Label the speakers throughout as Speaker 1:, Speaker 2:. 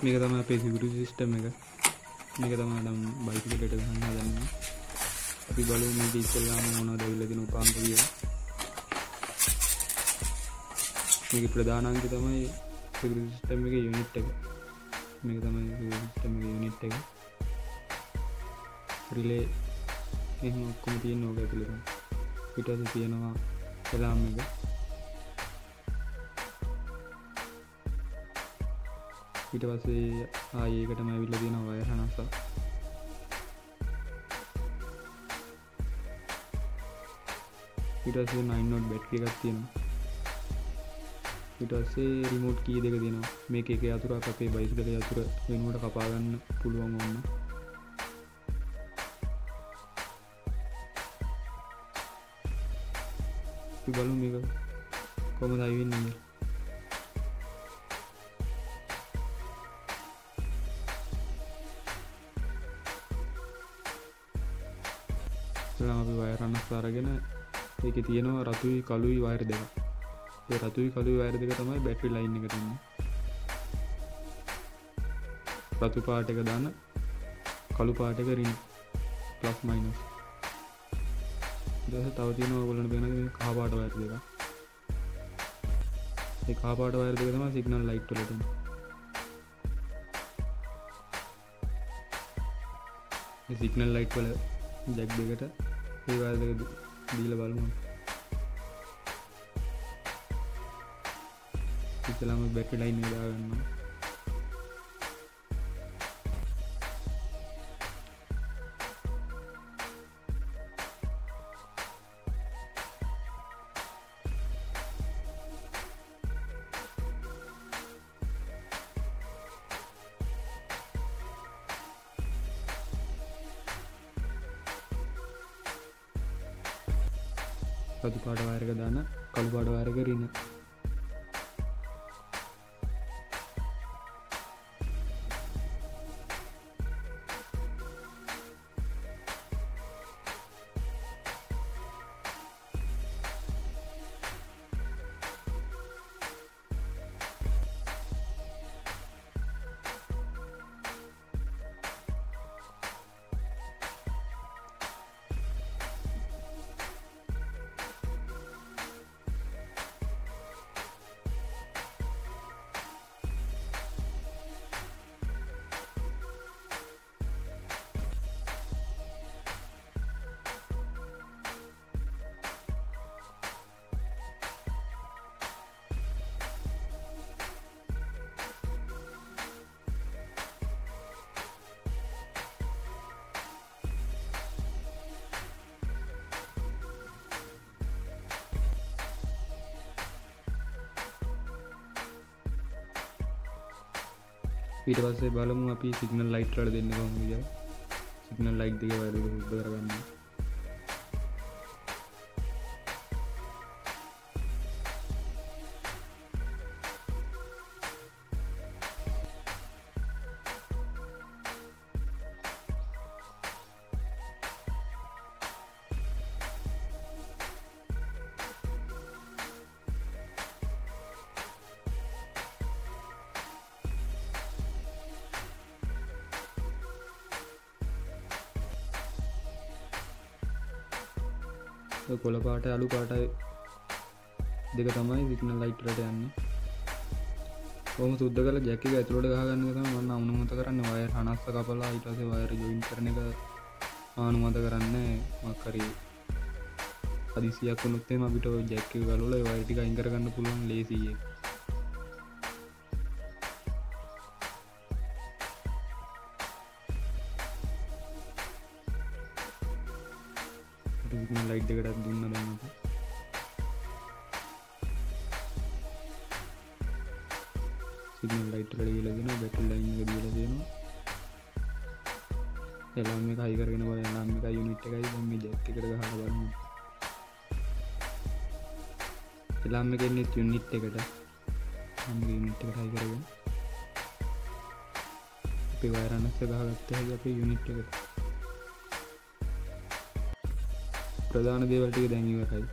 Speaker 1: මේක තමයි අපේ සිකියුරිටි සිස්ටම් එක. මේක තමයි නම් බයික් එකට ගහන්න හදන්නේ. අපි බලමු මේක ඉස්සෙල්ලාම මොනවද ඇවිල්ලා තියෙන උපාංග කියලා. මේක ප්‍රධාන අංකය තමයි සිකියුරිටි සිස්ටම් එකේ යුනිට් එක. මේක තමයි සිකියුරිටි සිස්ටම් එකේ යුනිට් එක. රිලේ එහෙම ඔක්කොම තියෙන ඕක ඇතුළේ. ඊට පස්සේ තියෙනවා එලාම් එක. ඊට පස්සේ ආයෙ ඒකටම ඇවිල්ලා තියෙනවා වයර් හනස්ස. ඊට පස්සේ 9 නෝඩ් බැටරි එකක් තියෙනවා. ඊට පස්සේ රිමෝට් කී දෙක තියෙනවා. මේක එක යතුරක් අපේ බයිසිකලේ යතුර වෙනුවට කපා ගන්න පුළුවන් වුණා. අපි බලමු මේක කොහොමද ආයි වෙන්නේ. අපි වයර් හනස්ස අරගෙන ඒකේ තියෙනවා රතුයි කළුයි වයර් දෙකක්. ඒ රතුයි කළුයි වයර් දෙක තමයි බැටරි ලයින් එකට එන්නේ. රතු පාට එක දාන කළු පාට එක රින් ප්ලස් මයිනස්. ඊට පස්සේ තව තියෙනවා ඔයගොල්ලන්ට පේනවා මේ කහ පාට වයර් දෙක. ඒ කහ පාට වයර් දෙක තමයි සිග්නල් ලයිට් වලට එන්නේ. මේ සිග්නල් ලයිට් වල ජැක් දෙකට ඒ වයර් දෙක දීලා බලමු. ඉතලම බැටරි ලයින් එක දාගන්නවා. රතු පාට වයර් එක දාන කළු පාට වයර් එක රින. ඊට පස්සේ බලමු අපි සිග්නල් ලයිට් වල දෙන්නේ කොහොමද කියලා. සිග්නල් ලයිට් දෙක වයර් දෙක සුද්ධ කරගන්න. කොළ පාට අලු පාට දෙක තමයි සිග්නල් ලයිට් වලට යන්නේ. කොහොම සුද්ධ කරලා ජැක් එක ඇතුළට ගහගන්න එක තමයි මම අනුමත කරන්නේ. වයර් හනස්ස කපලා ඊට පස්සේ වයර් ජොයින් කරන එක අනුමත කරන්නේ. මොකක් හරි හදිසියක් වුණොත් එහෙම අපිට ඔය ජැක් එක ගලවලා ඒ වයර් ටික අයින් කරගන්න පුළුවන් ලේසියි. සිග්නල් ලයිට් එකටත් දුන්නා දැන් අපි. සිග්නල් ලයිට් වල දීලා දෙනවා, බැටරි ලයින් එක දීලා දෙනවා. එලාම් එක හයි කරගෙන බලන්න. එලාම් එක යුනිට් එකයි දැන් මේ ජැක් එකට ගහලා බලමු. එලාම් එක එන්නේ යුනිට් එකට. මම යුනිට් එකට හයි කරගෙන අපි වයර් අනස්ස ගහගත්තා හැබැයි අපේ යුනිට් එකට. ප්‍රධාන දේවල් ටික දැන් ඉවරයි.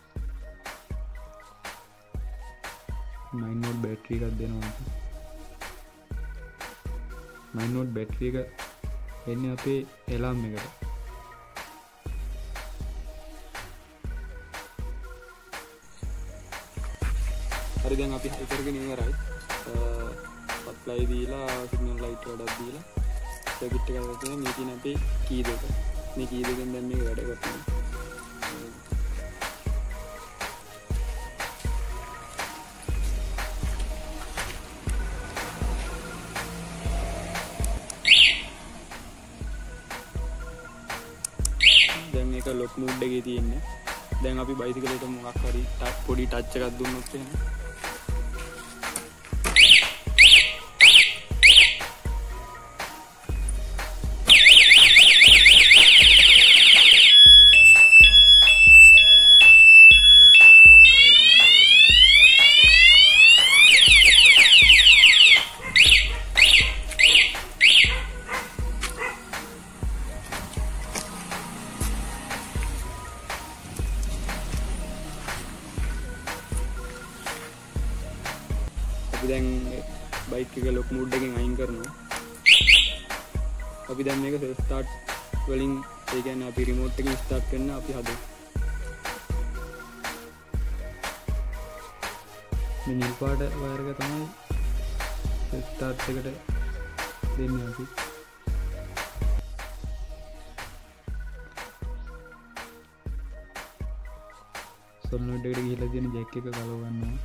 Speaker 1: 9 වෝල්ට් බැටරි එකක් දෙනවා අපි. 9 watt බැටරි එක එන්නේ අපේ එලාම් එකට. හරි දැන් අපි හයි කරගෙන ඉවරයි. සප්ලයි දීලා සිග්නල් ලයිට් වඩක් දීලා සර්කිට් එක ගත්තා. මේ තියෙන අපේ කී දෙක. මේ කී දෙකෙන් දැන් මේක වැඩ කරනවා. දැන් මේක ලොක් මූඩ් එකේ තියෙන්නේ. දැන් අපි බයිසිකලෙට මොකක් හරි පොඩි ටච් එකක් දුන්නොත් එහෙනම් අපි දැන් බයික් එක ලොක් මූඩ් එකෙන් අයින් කරනවා. අපි දැන් මේක සෙල්ෆ් ස්ටාර්ට් වලින් ඒ කියන්නේ අපි රිමෝට් එකෙන් ස්ටාර්ට් කරන අපි හදමු. මේ නිල් පාට වයර් එක තමයි සෙල්ෆ් ස්ටාර්ට් එකට දෙන්නේ අපි. සොලිනොයිඩ් එකට ගිහිල්ලා තියෙන ජැක් එක ගලව ගන්නවා.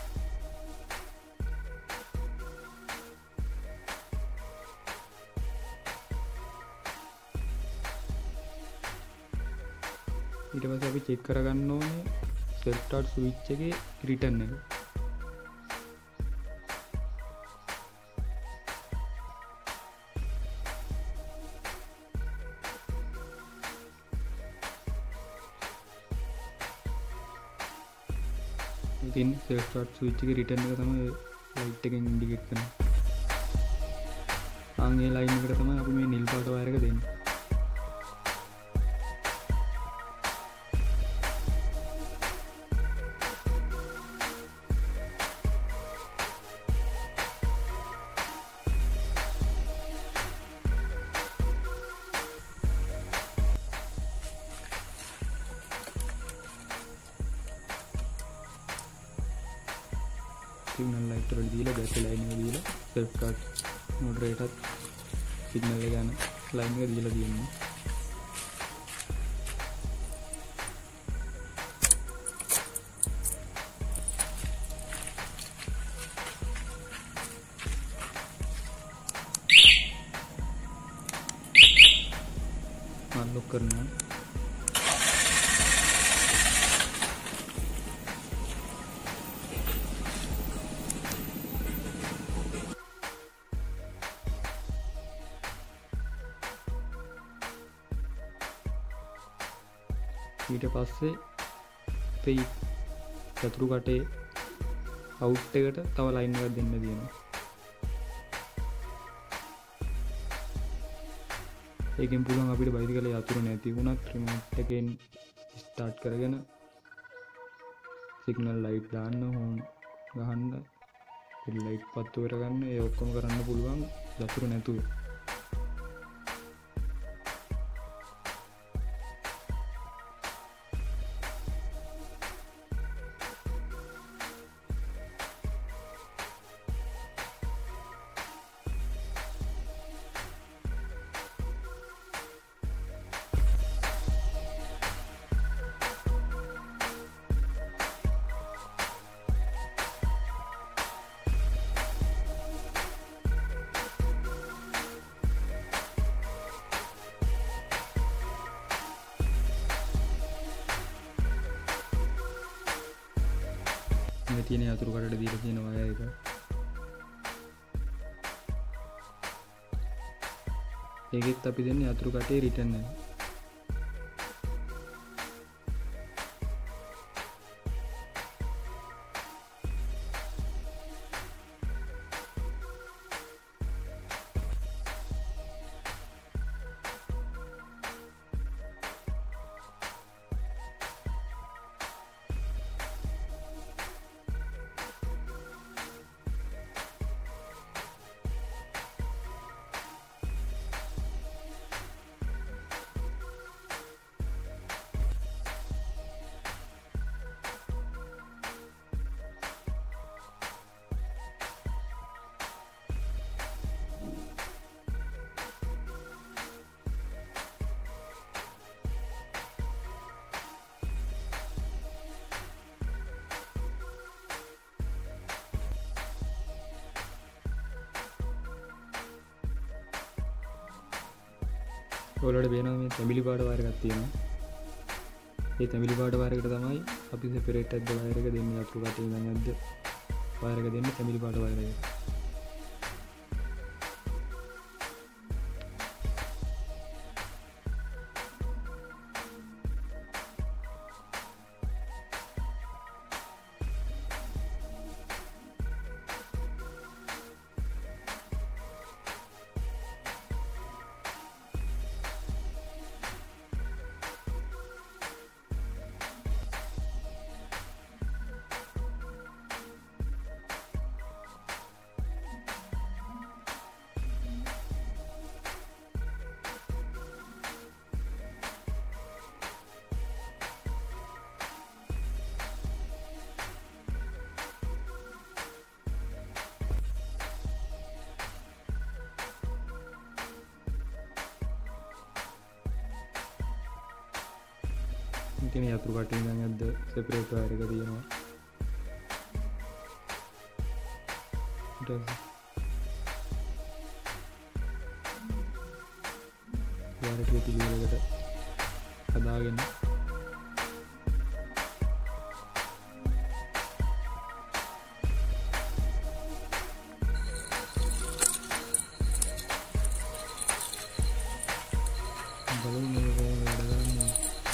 Speaker 1: ඊට පස්සේ අපි චෙක් කරගන්න ඕනේ සෙල්ෆ් ස්ටාර්ට් ස්විච් එකේ රිටර්න් එක. ඉතින් සෙල්ෆ් ස්ටාර්ට් ස්විච් එකේ රිටර්න් එක තමයි ලයිට් එකෙන් ඉන්ඩිකේට් කරන්නේ. ඒ ලයින් එකට තමයි අපි මේ නිල් පාට වයර් එක දෙන්නේ. සිග්නල් ලයිට් වල දීලා බැටරි ලයින් එක දීලා සෙල්ෆ් ස්ටාර්ට් මොඩරේටර් සිග්නල් එක යන ලයින් එක දීලා තියෙනවා. අන්ලොක් කරනවා. ඊට පස්සේ තේ චතුරු කටේ අවුට් එකට තව ලයින් එකක් දෙන්න තියෙනවා. ඒකෙන් පුළුවන් අපිට බයිසිකලේ යතුරු නැති වුණත් රිමෝට් එකෙන් ස්ටාර්ට් කරගෙන සිග්නල් ලයිට් දාන්න, හෝන් ගහන්න, හෙඩ් ලයිට් පත්තු කරගන්න, ඒ ඔක්කොම කරන්න පුළුවන් යතුරු නැතුව. මේ තියෙන යතුරු කඩට දීලා තියෙන වයර් එක. ඒකෙත් අපි දෙන්නේ යතුරු කටේ රිටර්න් එක. ඔයාලට පේනවා මේ තැඹිලි පාට වයර් එකක් තියෙනවා. ඒ තැඹිලි පාට වයර් එකට තමයි අපි සෙපරේට් එකක් වයර් එක දෙන්නේ. යතුරු කටේ ඉඳන් යද්ද වයර් එක දෙන්නේ තැඹිලි පාට වයර් එක. ඉතින් යතුරු කටේ ඉඳන් යද්ද සෙපරේට් වයර් එක තියෙනවා. ඊට පස්සේ වයර් එක පිළිවෙලකට හදාගෙන බලමු මේක කොහොමද වැඩ කරන්නේ.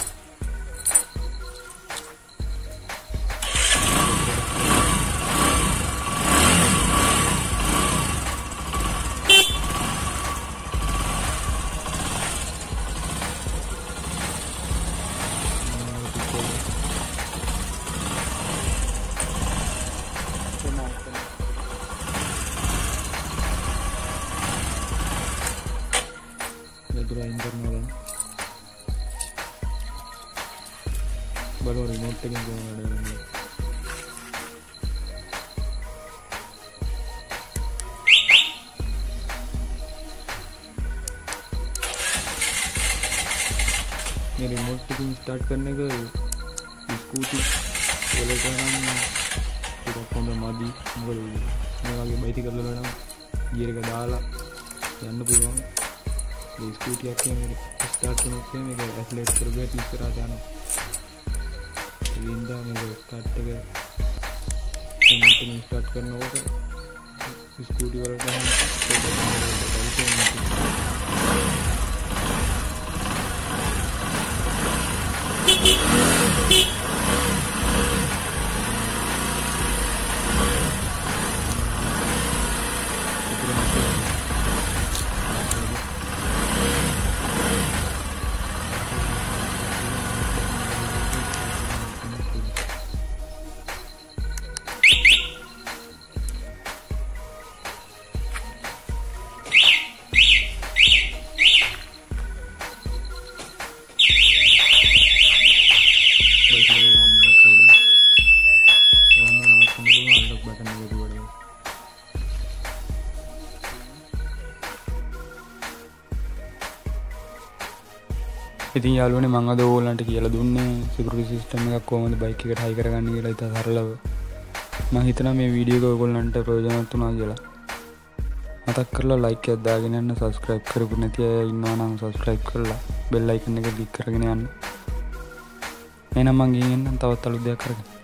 Speaker 1: Durain karena kan baru remote tekan kau ada ni. Ini remote tekan start करने का स्कूटी बोले तो हम पूरा कौन मादी बोले मैं आगे बैठी कर लेना गियर का डाला यानी पूरा स्कूटी आके मेरे स्टार्ट करने मेरे एक्सीलरेट कर गया क्लिक करा जाना इंदा मेरे स्टार्ट के स्टार्ट करना होगा स्कूटी वाला टाइम ඉතින් යාළුවනේ මම අද ඕගොල්ලන්ට කියලා දුන්නේ සිකියුරිටි සිස්ටම් එකක් කොහොමද බයික් එකට හයි කරගන්න කියලා. ඉතින් සරලව මම හිතනවා මේ වීඩියෝ එක ඔයගොල්ලන්ට ප්‍රයෝජනවත් වුණා කියලා. මතක් කරලා ලයික් එකක් දාගෙන යන්න. සබ්ස්ක්‍රයිබ් කරපු නැති අය ඉන්නවා නම් සබ්ස්ක්‍රයිබ් කරලා බෙල් අයිකන් එක ක්ලික් කරගෙන යන්න. එහෙනම් මම ගිහින් එන්නම් තවත් අලුත් දෙයක් කරගෙන.